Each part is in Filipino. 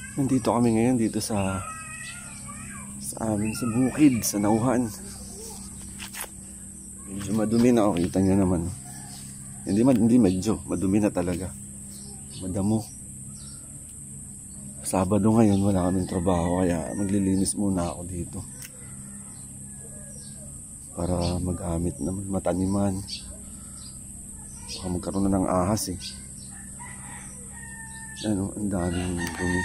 Nandito kami ngayon dito sa amin sa bukid, sa Nauhan. Medyo madumi na, kita nyo naman. Hindi medyo, madumi na talaga. Madamo. Sabado ngayon, wala kaming trabaho, kaya maglilinis muna ako dito. Para magamit naman, mataniman. Baka magkaroon na ng ahas eh. Ano, ang daming dumi.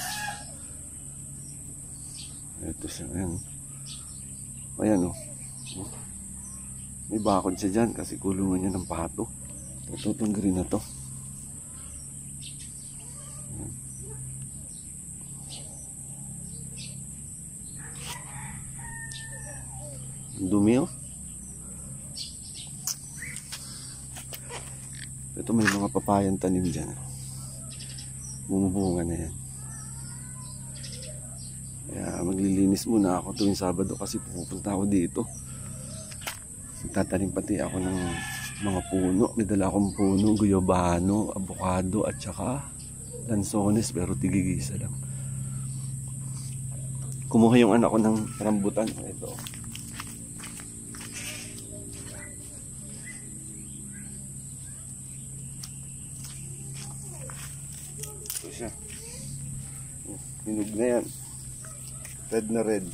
Ito siya, ayan. Ayan o. May bakod siya dyan kasi kulungan niya ng pato. Ito, itong green na to. Ayan. Ang dumi o. Ito may mga papayang tanim dyan. Bumubunga na yan. Kaya maglilinis muna ako tuwing Sabado kasi pupunta ako dito. Tatanim pati ako ng mga puno. May dala akong puno, guyabano, avocado at saka lansones, pero tigigisa lang. Kumuha yung anak ko ng rambutan. Ito. Ito siya. Hinog na yan. Red na red.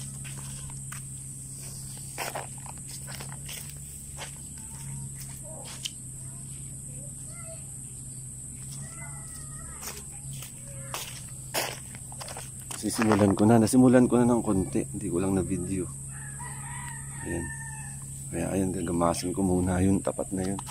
Nasimulan ko na ng konti. Hindi ko lang na video. Ayan. Kaya ayan, gagamasin ko muna yun. Tapat na yun.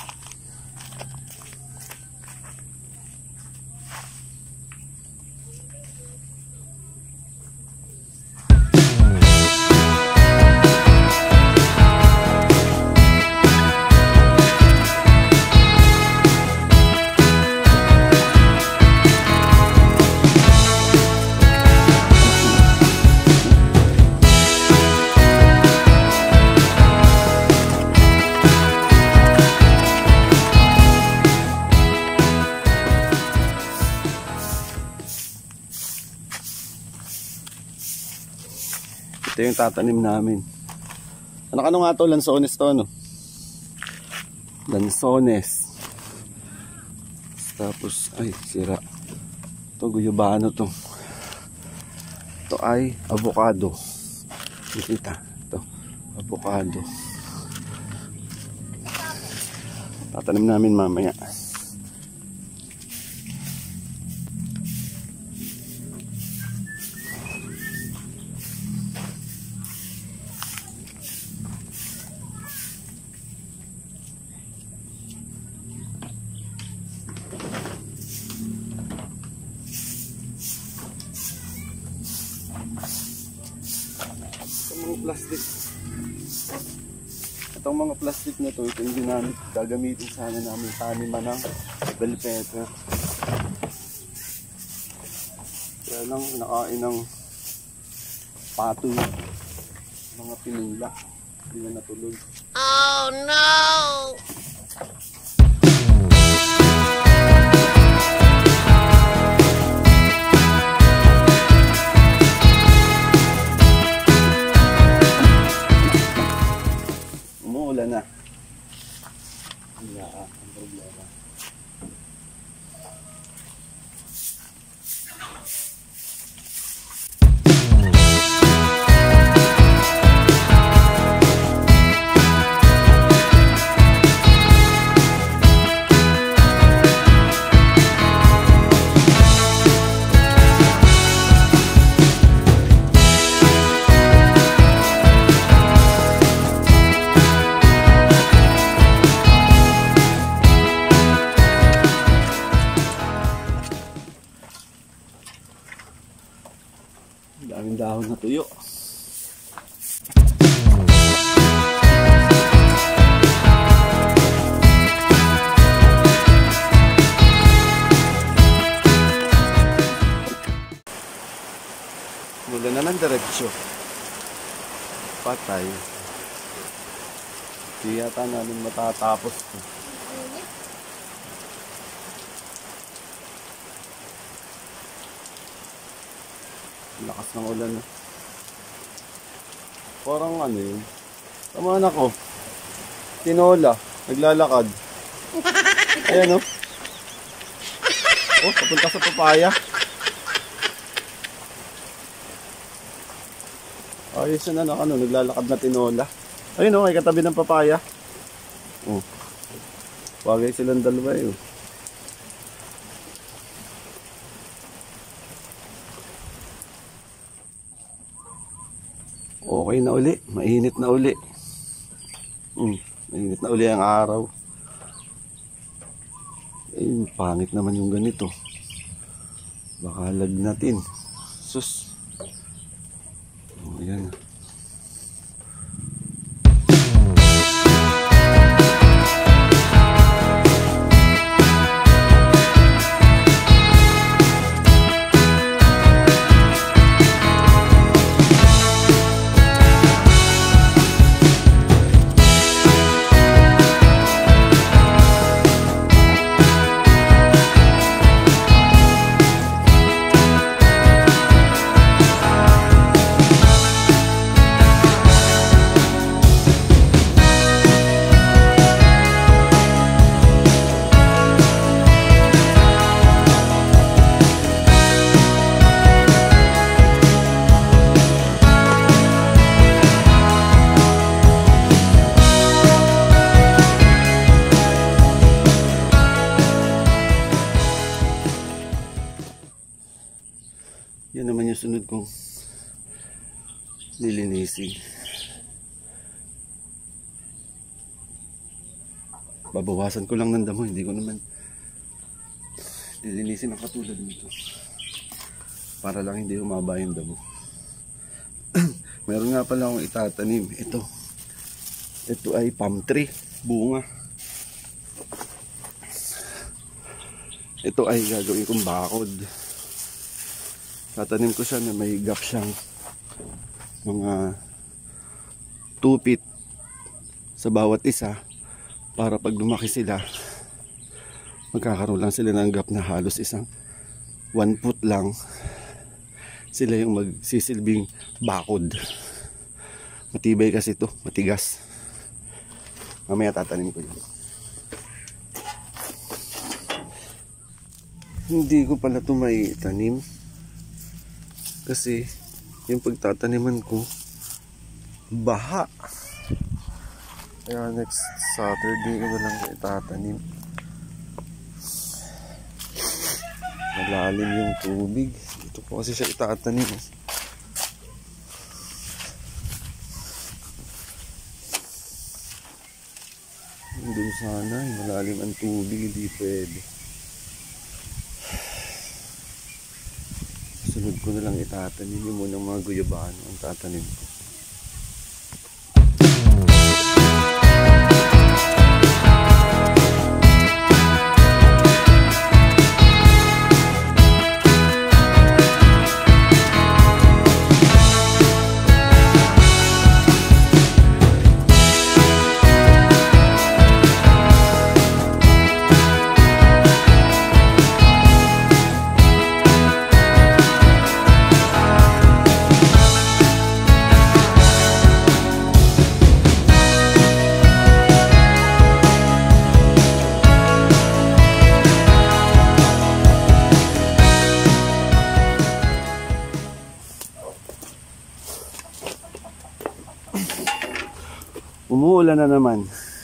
Ito yung tatanim namin. Ano nga to? Lansones to, no? Lansones. Tapos, ay, sira. Ito, guyabano to. Ito ay avocado. Kita. Ito, avocado. Tatanim namin mamaya. Plastic. Itong mga plastic na to, ito yung ginamit, gagamitin sana namin taniman ng bell pepper. Kaya lang nakain ng pato yung mga pinula. Hindi na natuloy. Oh no! Umuulan na. Wala ang problema. Daming dahon na tuyo. Mula naman diretsyo. Patay. Hindi yata namin matatapos. Lakas ng ulan. Parang ano yun. Tama na ko. Tinola. Naglalakad. Ayan o. Oh, papunta sa papaya. Ayos na ano, naglalakad na tinola. Ayun o, may katabi ng papaya. Oh. Bagay silang dalawa eh. Okay na uli, mainit na uli. Mainit na uli ang araw. Eh, pangit naman yung ganito. Baka lagnatin. Sus. Oh, ayan. Yan naman yung sunod kong lilinisin. Babawasan ko lang ng damo, hindi ko naman lilinisin ang katulad nito. Para lang hindi humaba yung damo. Meron nga pala akong itatanim. Ito ay palm tree, bunga. Ito ay gagawin kong bakod. Tatanim ko siya na may gap siyang mga 2 feet sa bawat isa para pag lumaki sila magkakaroon lang sila ng gap na halos isang 1 foot lang, sila yung magsisilbing bakod. Matibay kasi ito, matigas. Mamaya tatanim ko yun. Hindi ko pala ito may tanim kasi yung pagtataniman ko baha, kaya next Saturday ko na lang itatanim. Malalim yung tubig dito ko kasi siya itatanim. Doon sana malalim ang tubig, hindi pwede. Sunod ko na lang itatanim yung munang mga guyabano ang tatanim ko. Umuulan na naman.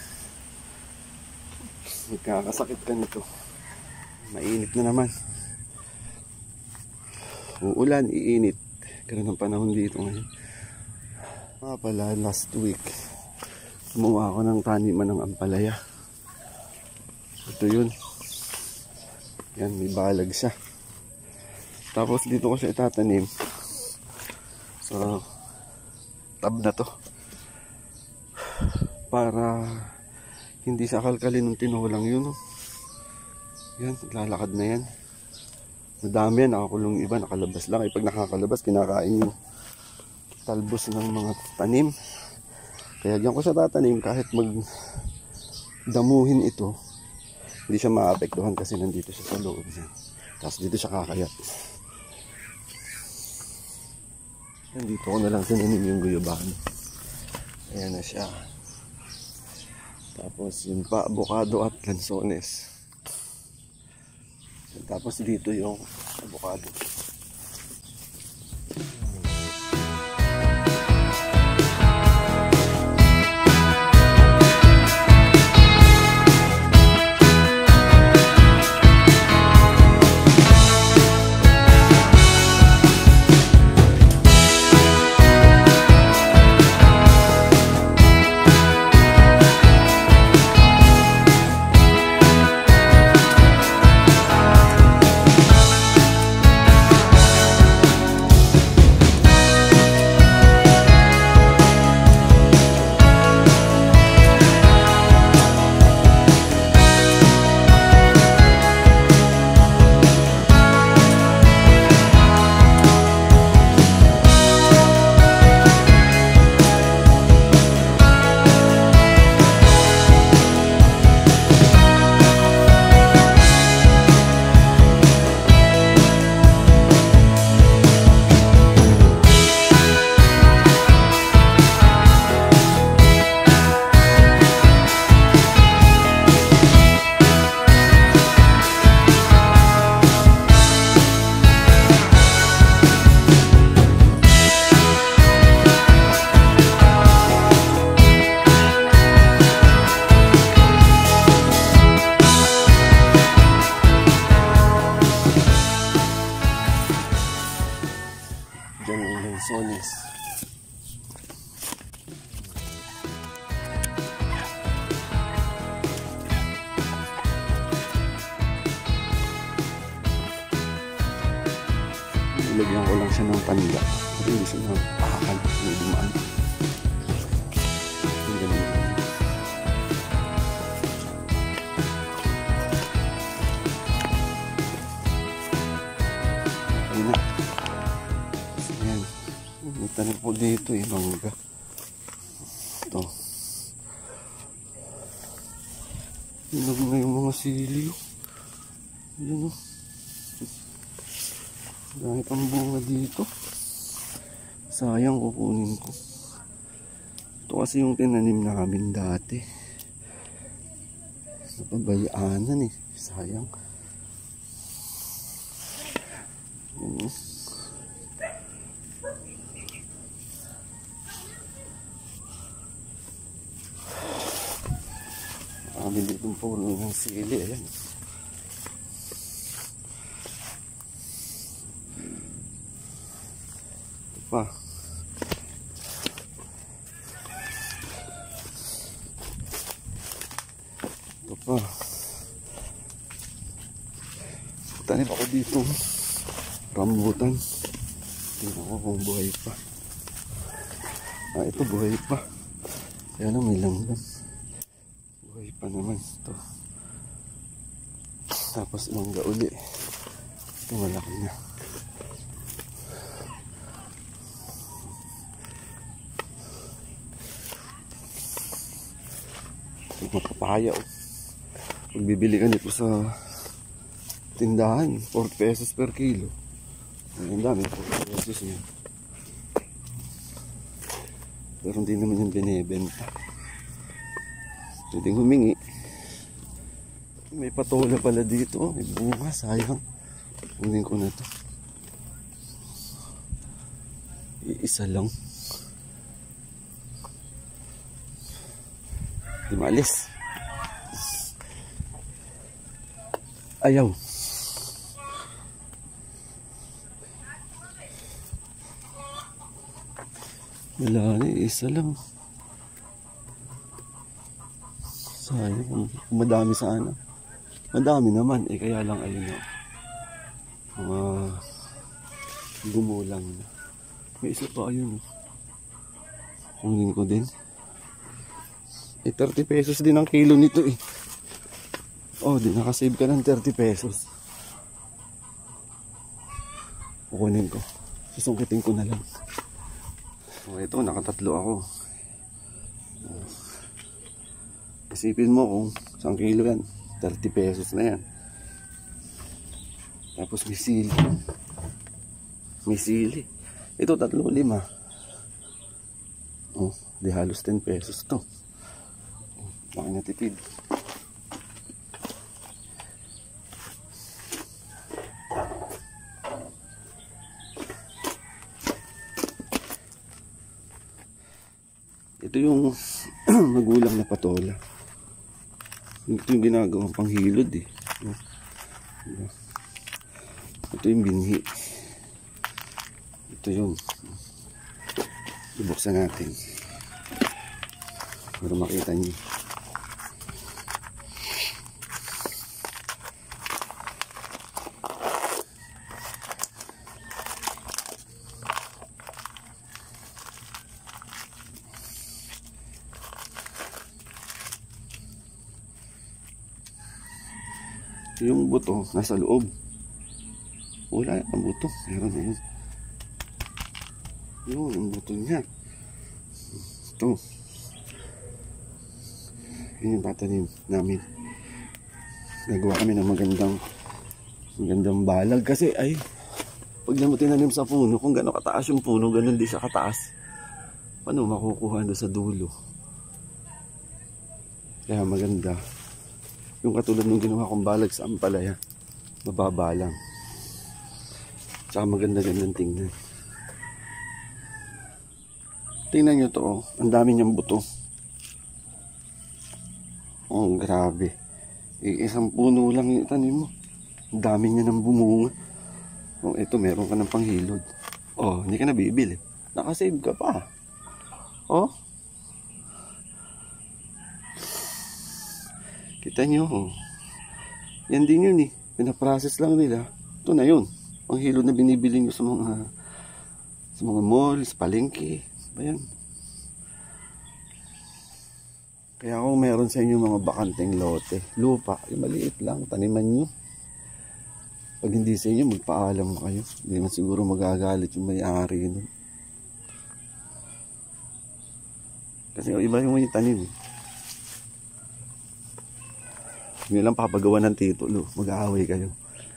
Magkakasakit ka nito. Mainit na naman. Uulan, iinit. Ganun ang panahon dito ngayon. Pala, last week gumawa ako ng taniman ng ampalaya. Ito yun. Yan, may balag siya. Tapos dito ko siya itatanim. So, tab na to. Para hindi siya kalkalin ng tinolang yun. Yan, lalakad na yan. Madami yan, nakakulong iba, nakalabas lang. Pag nakakalabas, kinakain yung talbos ng mga tanim. Kaya diyan ko siya tatanim kahit magdamuhin ito. Hindi siya maapektuhan kasi nandito siya sa loob. Tapos dito siya kakayat. Nandito ko na lang tinanim yung guyabano. Ayan na siya. Tapos yun pa, avocado at lansones. Tapos dito yung avocado. Diyan yung lansones. Ilagyan ko lang siya ng panda. Pero hindi siya napakan. May dumaan. Yung ganun. Ayun na. Ayan. May tanim po dito eh. Mangga. Ito. Hinog na yung mga sili. Ayan o. Dahil pang bunga dito. Sayang kukunin ko. Ito kasi yung tinanim namin dati. Napabayaanan eh. Sayang. Ayan. Kami dito puno ng sili. Ayan. Pa. Ito pa. Tanim ako dito. Rambutan. Tingnan ko kung buhay pa. Ah, ito buhay pa. Ayan o, may langgam. Buhay pa naman ito. Tapos mangga uli. Ito malaki na. Mapapaya o. Pag bibili ka nito sa tindahan, 4 pesos per kilo. Ang dami, 4 pesos yan. Pero hindi naman yung binibenta. Pwedeng humingi. May patola pala dito. May bunga, sayang. Kunin ko na to. Iisa lang. Di maalis. Ayaw. Wala na, isa lang. Sayang, kung madami sana. Madami naman, eh kaya lang ayun na. Mga gumulang na. May isa pa ayun. Kunin ko din. Eh 30 pesos din ang kilo nito eh. Oh, di nakasave ka ng 30 pesos. Kukunin ko. Susungkitin ko na lang. Oh, ito, nakatatlo ako. Isipin mo kung 1 kilo yan. 30 pesos na yan. Tapos may sili. May sili. Ito 3.5. Oh, di halos 10 pesos to. Laki na tipid. Ito yung magulang na patola. Ito yung ginagawang panghilod eh. Ito yung binhi. Ito yung ibuksan natin para makita nyo. Yung buto nasa loob. Wala ang buto. Meron na yun. Yun ang buto niya. Ito. Yun yung tatanim namin. Nagawa kami ng magandang balag. Kasi ay pag mo tinanim sa puno, kung gano'n kataas yung puno, gano'n di siya kataas. Paano makukuha doon sa dulo? Kaya maganda. Yung katulad ng ginawa kong balag sa ampalaya, mababa lang. Tsaka maganda-gandang tingnan. Tingnan nyo to, oh. Ang dami niyang buto. Oh, grabe. Isang puno lang yung tanim mo. Ang dami niya nang bumunga. Oh, ito meron ka ng panghilod. Oh, hindi ka na bibili. Nakasave ka pa. Oh. Kita nyo, oh. Yan din yun eh. Pinaprocess lang nila. Ito na yun. Panghilod na binibili nyo sa mga malls, palengke. Ayan. Kaya kung meron sa inyo mga bakanteng lote, lupa, maliit lang, taniman nyo. Pag hindi sa inyo, magpaalam kayo. Hindi na siguro magagalit yung may-ari nun. Kasi iba yung may tanim. Hindi lang papagawa ng titulo. Mag-aaway kayo.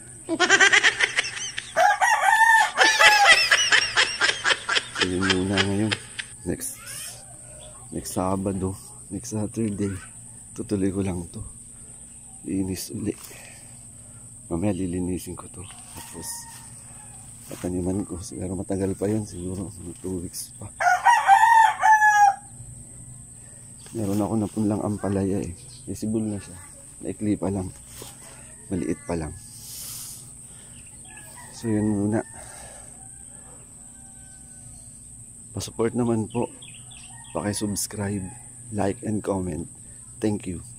So yun muna ngayon. Next Sabado, next Saturday, tutuloy ko lang to. Linis uli. Mamaya lilinisin ko to. Tapos pataniman ko. Siguro matagal pa yun. Siguro 2 weeks pa. Meron ako na punlang ampalaya eh. Visible na siya. Naikli pa lang. Maliit pa lang. So yun muna. Pasupport naman po. Paki-subscribe, like and comment. Thank you.